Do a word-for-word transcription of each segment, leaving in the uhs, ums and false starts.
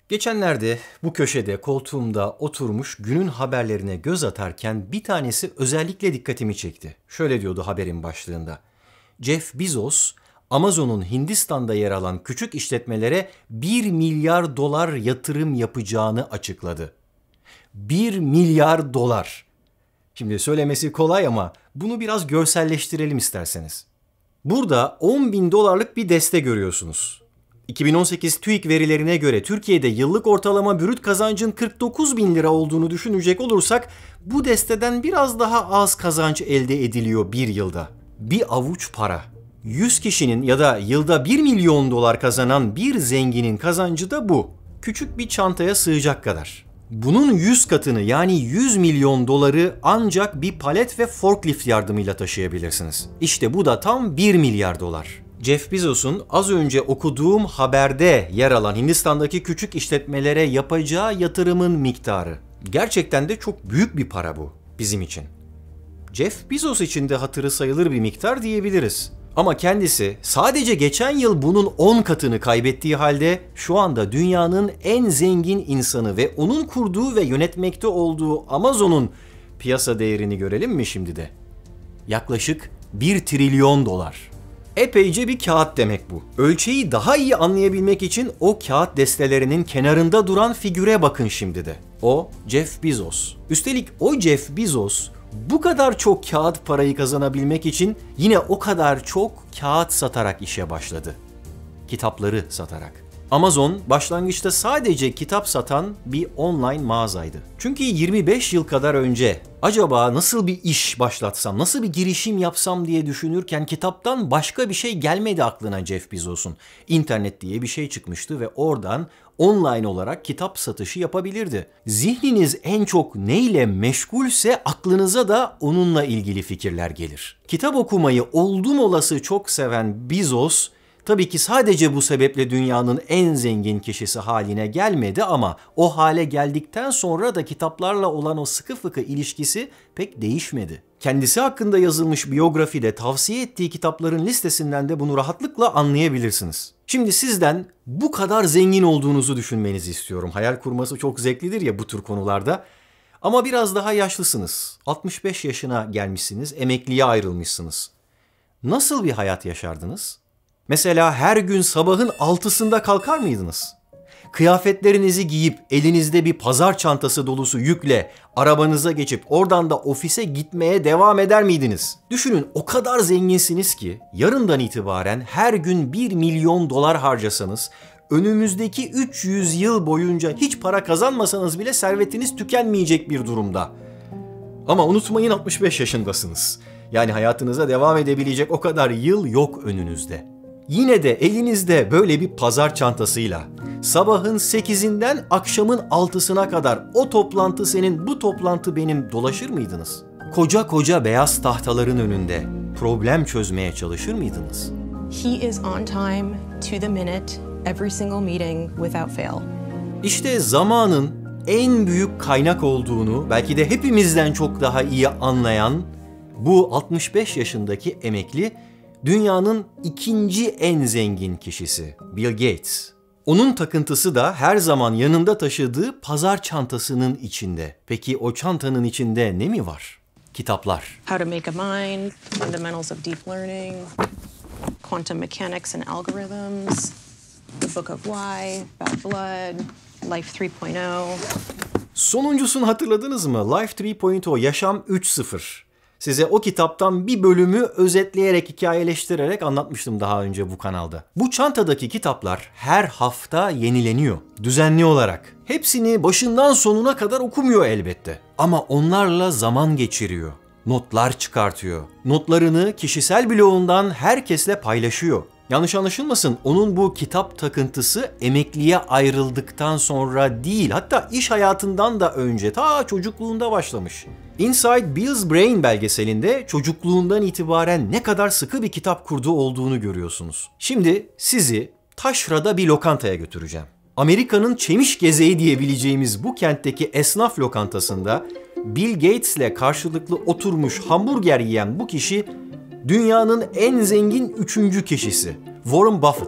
Geçenlerde bu köşede koltuğumda oturmuş günün haberlerine göz atarken bir tanesi özellikle dikkatimi çekti. Şöyle diyordu haberin başlığında. Jeff Bezos, Amazon'un Hindistan'da yer alan küçük işletmelere bir milyar dolar yatırım yapacağını açıkladı. bir milyar dolar. Şimdi söylemesi kolay ama bunu biraz görselleştirelim isterseniz. Burada on bin dolarlık bir deste görüyorsunuz. iki bin on sekiz TÜİK verilerine göre Türkiye'de yıllık ortalama brüt kazancın kırk dokuz bin lira olduğunu düşünecek olursak bu desteden biraz daha az kazanç elde ediliyor bir yılda. Bir avuç para. yüz kişinin ya da yılda bir milyon dolar kazanan bir zenginin kazancı da bu. Küçük bir çantaya sığacak kadar. Bunun yüz katını yani yüz milyon doları ancak bir palet ve forklift yardımıyla taşıyabilirsiniz. İşte bu da tam bir milyar dolar. Jeff Bezos'un az önce okuduğum haberde yer alan Hindistan'daki küçük işletmelere yapacağı yatırımın miktarı. Gerçekten de çok büyük bir para bu bizim için. Jeff Bezos için de hatırı sayılır bir miktar diyebiliriz. Ama kendisi sadece geçen yıl bunun on katını kaybettiği halde şu anda dünyanın en zengin insanı ve onun kurduğu ve yönetmekte olduğu Amazon'un piyasa değerini görelim mi şimdi de? Yaklaşık bir trilyon dolar. Epeyce bir kağıt demek bu. Ölçeği daha iyi anlayabilmek için o kağıt destelerinin kenarında duran figüre bakın şimdi de. O Jeff Bezos. Üstelik o Jeff Bezos bu kadar çok kağıt parayı kazanabilmek için yine o kadar çok kağıt satarak işe başladı. Kitapları satarak. Amazon başlangıçta sadece kitap satan bir online mağazaydı. Çünkü yirmi beş yıl kadar önce acaba nasıl bir iş başlatsam, nasıl bir girişim yapsam diye düşünürken kitaptan başka bir şey gelmedi aklına Jeff Bezos'un. İnternet diye bir şey çıkmıştı ve oradan online olarak kitap satışı yapabilirdi. Zihniniz en çok neyle meşgulse aklınıza da onunla ilgili fikirler gelir. Kitap okumayı oldum olası çok seven Bezos, tabii ki sadece bu sebeple dünyanın en zengin kişisi haline gelmedi ama o hale geldikten sonra da kitaplarla olan o sıkı fıkı ilişkisi pek değişmedi. Kendisi hakkında yazılmış biyografide tavsiye ettiği kitapların listesinden de bunu rahatlıkla anlayabilirsiniz. Şimdi sizden bu kadar zengin olduğunuzu düşünmenizi istiyorum. Hayal kurması çok zevklidir ya bu tür konularda. Ama biraz daha yaşlısınız. altmış beş yaşına gelmişsiniz, emekliye ayrılmışsınız. Nasıl bir hayat yaşardınız? Mesela her gün sabahın altısında kalkar mıydınız? Kıyafetlerinizi giyip elinizde bir pazar çantası dolusu yükle arabanıza geçip oradan da ofise gitmeye devam eder miydiniz? Düşünün o kadar zenginsiniz ki yarından itibaren her gün bir milyon dolar harcasanız, önümüzdeki üç yüz yıl boyunca hiç para kazanmasanız bile servetiniz tükenmeyecek bir durumda. Ama unutmayın altmış beş yaşındasınız. Yani hayatınıza devam edebilecek o kadar yıl yok önünüzde. Yine de elinizde böyle bir pazar çantasıyla sabahın sekizinden akşamın altısına kadar o toplantı senin, bu toplantı benim dolaşır mıydınız? Koca koca beyaz tahtaların önünde problem çözmeye çalışır mıydınız? He is on time, to the minute, every single meeting without fail. İşte zamanın en büyük kaynak olduğunu belki de hepimizden çok daha iyi anlayan bu altmış beş yaşındaki emekli dünyanın ikinci en zengin kişisi Bill Gates. Onun takıntısı da her zaman yanında taşıdığı pazar çantasının içinde. Peki o çantanın içinde ne mi var? Kitaplar. How to Make a Mind, Fundamentals of Deep Learning, Quantum Mechanics and Algorithms, The Book of Why, Bad Blood, Life üç nokta sıfır. Sonuncusunu hatırladınız mı? Life üç nokta sıfır, Yaşam üç nokta sıfır. Size o kitaptan bir bölümü özetleyerek, hikayeleştirerek anlatmıştım daha önce bu kanalda. Bu çantadaki kitaplar her hafta yenileniyor, düzenli olarak. Hepsini başından sonuna kadar okumuyor elbette. Ama onlarla zaman geçiriyor, notlar çıkartıyor. Notlarını kişisel bloğundan herkesle paylaşıyor. Yanlış anlaşılmasın, onun bu kitap takıntısı emekliye ayrıldıktan sonra değil, hatta iş hayatından da önce, ta çocukluğunda başlamış. Inside Bill's Brain belgeselinde çocukluğundan itibaren ne kadar sıkı bir kitap kurdu olduğunu görüyorsunuz. Şimdi sizi taşrada bir lokantaya götüreceğim. Amerika'nın çemiş gezeği diyebileceğimiz bu kentteki esnaf lokantasında Bill Gates'le karşılıklı oturmuş hamburger yiyen bu kişi dünyanın en zengin üçüncü kişisi Warren Buffett.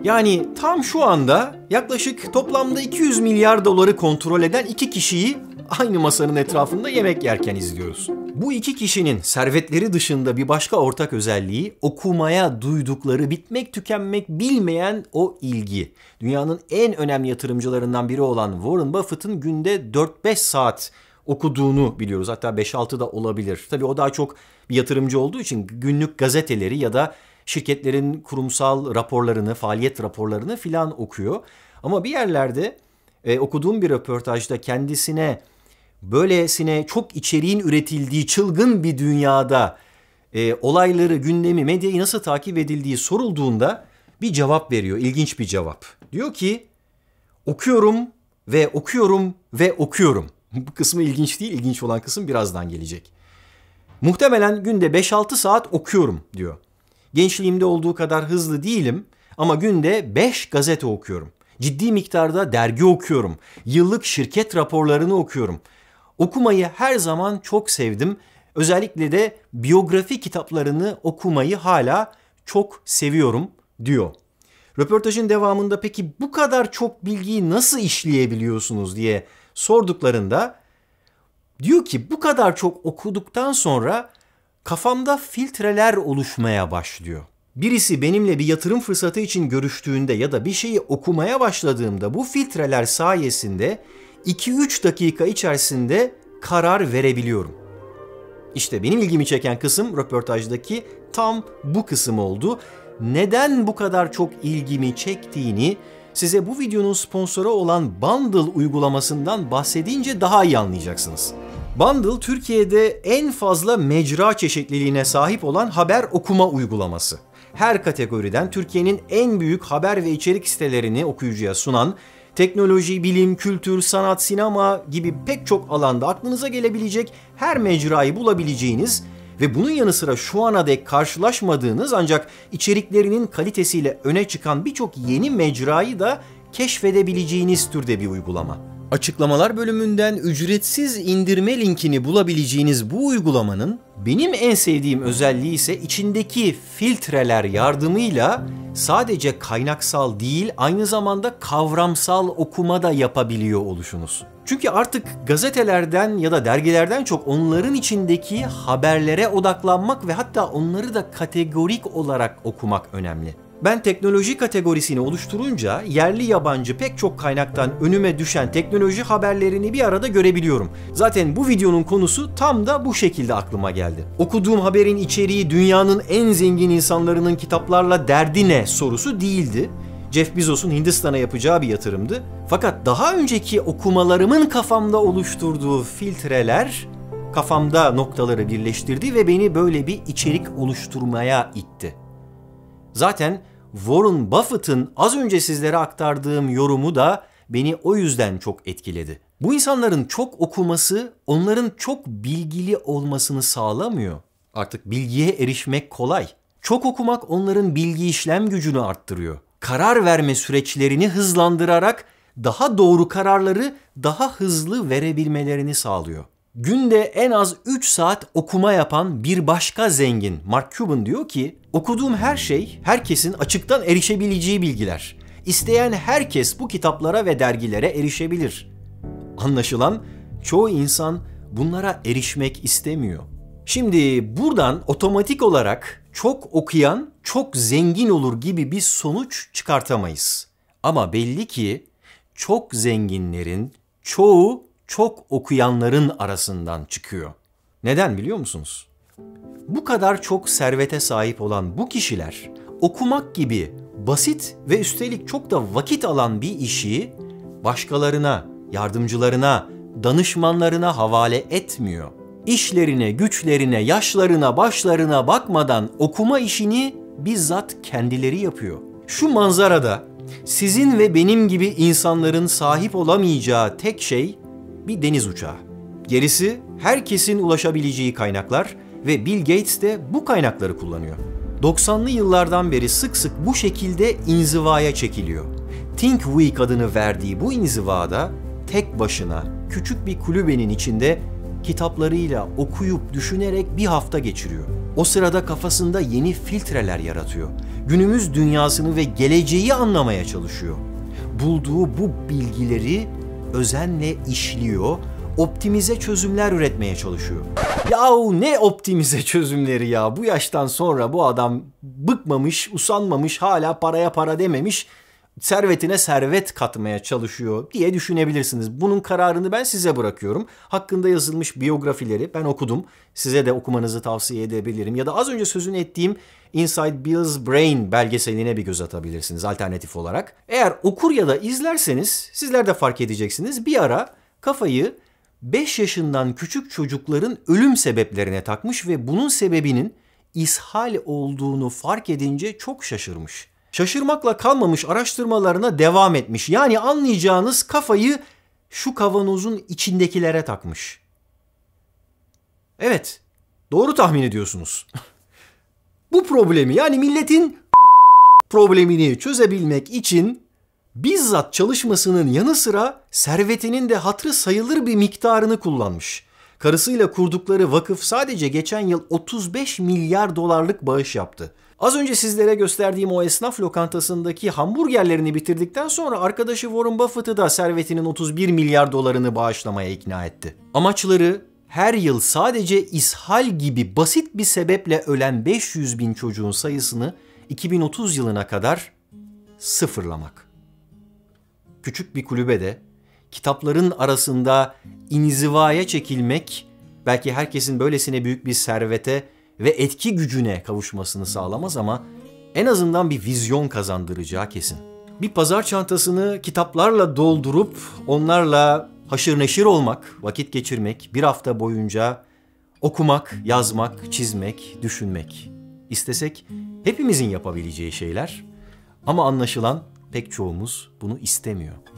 Yani tam şu anda yaklaşık toplamda iki yüz milyar doları kontrol eden iki kişiyi aynı masanın etrafında yemek yerken izliyoruz. Bu iki kişinin servetleri dışında bir başka ortak özelliği okumaya duydukları, bitmek tükenmek bilmeyen o ilgi. Dünyanın en önemli yatırımcılarından biri olan Warren Buffett'ın günde dört beş saat okuduğunu biliyoruz. Hatta beş altı da olabilir. Tabii o daha çok bir yatırımcı olduğu için günlük gazeteleri ya da şirketlerin kurumsal raporlarını, faaliyet raporlarını filan okuyor. Ama bir yerlerde e, okuduğum bir röportajda kendisine böylesine çok içeriğin üretildiği çılgın bir dünyada e, olayları, gündemi, medyayı nasıl takip edildiği sorulduğunda bir cevap veriyor. İlginç bir cevap. Diyor ki okuyorum ve okuyorum ve okuyorum. Bu kısmı ilginç değil, ilginç olan kısım birazdan gelecek. Muhtemelen günde beş altı saat okuyorum diyor. Gençliğimde olduğu kadar hızlı değilim ama günde beş gazete okuyorum. Ciddi miktarda dergi okuyorum. Yıllık şirket raporlarını okuyorum. Okumayı her zaman çok sevdim. Özellikle de biyografi kitaplarını okumayı hala çok seviyorum diyor. Röportajın devamında peki bu kadar çok bilgiyi nasıl işleyebiliyorsunuz diye sorduklarında diyor ki bu kadar çok okuduktan sonra kafamda filtreler oluşmaya başlıyor. Birisi benimle bir yatırım fırsatı için görüştüğünde ya da bir şeyi okumaya başladığımda bu filtreler sayesinde iki üç dakika içerisinde karar verebiliyorum. İşte benim ilgimi çeken kısım röportajdaki tam bu kısım oldu. Neden bu kadar çok ilgimi çektiğini size bu videonun sponsoru olan Bundle uygulamasından bahsedince daha iyi anlayacaksınız. Bundle, Türkiye'de en fazla mecra çeşitliliğine sahip olan haber okuma uygulaması. Her kategoriden Türkiye'nin en büyük haber ve içerik sitelerini okuyucuya sunan, teknoloji, bilim, kültür, sanat, sinema gibi pek çok alanda aklınıza gelebilecek her mecrayı bulabileceğiniz ve bunun yanı sıra şu ana dek karşılaşmadığınız ancak içeriklerinin kalitesiyle öne çıkan birçok yeni mecrayı da keşfedebileceğiniz türde bir uygulama. Açıklamalar bölümünden ücretsiz indirme linkini bulabileceğiniz bu uygulamanın benim en sevdiğim özelliği ise içindeki filtreler yardımıyla sadece kaynaksal değil aynı zamanda kavramsal okuma da yapabiliyor oluşunuz. Çünkü artık gazetelerden ya da dergilerden çok onların içindeki haberlere odaklanmak ve hatta onları da kategorik olarak okumak önemli. Ben teknoloji kategorisini oluşturunca yerli yabancı pek çok kaynaktan önüme düşen teknoloji haberlerini bir arada görebiliyorum. Zaten bu videonun konusu tam da bu şekilde aklıma geldi. Okuduğum haberin içeriği dünyanın en zengin insanlarının kitaplarla derdi ne sorusu değildi. Jeff Bezos'un Hindistan'a yapacağı bir yatırımdı. Fakat daha önceki okumalarımın kafamda oluşturduğu filtreler kafamda noktaları birleştirdi ve beni böyle bir içerik oluşturmaya itti. Zaten Warren Buffett'ın az önce sizlere aktardığım yorumu da beni o yüzden çok etkiledi. Bu insanların çok okuması onların çok bilgili olmasını sağlamıyor. Artık bilgiye erişmek kolay. Çok okumak onların bilgi işlem gücünü arttırıyor. Karar verme süreçlerini hızlandırarak daha doğru kararları daha hızlı verebilmelerini sağlıyor. Günde en az üç saat okuma yapan bir başka zengin Mark Cuban diyor ki, okuduğum her şey herkesin açıktan erişebileceği bilgiler. İsteyen herkes bu kitaplara ve dergilere erişebilir. Anlaşılan çoğu insan bunlara erişmek istemiyor. Şimdi buradan otomatik olarak çok okuyan çok zengin olur gibi bir sonuç çıkartamayız. Ama belli ki çok zenginlerin çoğu çok okuyanların arasından çıkıyor. Neden biliyor musunuz? Bu kadar çok servete sahip olan bu kişiler okumak gibi basit ve üstelik çok da vakit alan bir işi başkalarına, yardımcılarına, danışmanlarına havale etmiyor. İşlerine, güçlerine, yaşlarına, başlarına bakmadan okuma işini bizzat kendileri yapıyor. Şu manzarada sizin ve benim gibi insanların sahip olamayacağı tek şey bir deniz uçağı. Gerisi herkesin ulaşabileceği kaynaklar ve Bill Gates de bu kaynakları kullanıyor. doksanlı yıllardan beri sık sık bu şekilde inzivaya çekiliyor. Think Week adını verdiği bu inzivada tek başına küçük bir kulübenin içinde kitaplarıyla okuyup düşünerek bir hafta geçiriyor. O sırada kafasında yeni filtreler yaratıyor. Günümüz dünyasını ve geleceği anlamaya çalışıyor. Bulduğu bu bilgileri özenle işliyor, optimize çözümler üretmeye çalışıyor. Yahu ne optimize çözümleri ya? Bu yaştan sonra bu adam bıkmamış, usanmamış, hala paraya para dememiş, servetine servet katmaya çalışıyor diye düşünebilirsiniz. Bunun kararını ben size bırakıyorum. Hakkında yazılmış biyografileri ben okudum. Size de okumanızı tavsiye edebilirim. Ya da az önce sözünü ettiğim Inside Bill's Brain belgeseline bir göz atabilirsiniz alternatif olarak. Eğer okur ya da izlerseniz sizler de fark edeceksiniz. Bir ara kafayı beş yaşından küçük çocukların ölüm sebeplerine takmış ve bunun sebebinin ishal olduğunu fark edince çok şaşırmış. Şaşırmakla kalmamış, araştırmalarına devam etmiş. Yani anlayacağınız kafayı şu kavanozun içindekilere takmış. Evet, doğru tahmin ediyorsunuz. Bu problemi, yani milletin problemini çözebilmek için bizzat çalışmasının yanı sıra servetinin de hatırı sayılır bir miktarını kullanmış. Karısıyla kurdukları vakıf sadece geçen yıl otuz beş milyar dolarlık bağış yaptı. Az önce sizlere gösterdiğim o esnaf lokantasındaki hamburgerlerini bitirdikten sonra arkadaşı Warren Buffett'ı da servetinin otuz bir milyar dolarını bağışlamaya ikna etti. Amaçları her yıl sadece ishal gibi basit bir sebeple ölen beş yüz bin çocuğun sayısını iki bin otuz yılına kadar sıfırlamak. Küçük bir kulübede kitapların arasında inzivaya çekilmek belki herkesin böylesine büyük bir servete ve etki gücüne kavuşmasını sağlamaz ama en azından bir vizyon kazandıracağı kesin. Bir pazar çantasını kitaplarla doldurup onlarla haşır neşir olmak, vakit geçirmek, bir hafta boyunca okumak, yazmak, çizmek, düşünmek. İstesek hepimizin yapabileceği şeyler ama anlaşılan pek çoğumuz bunu istemiyor.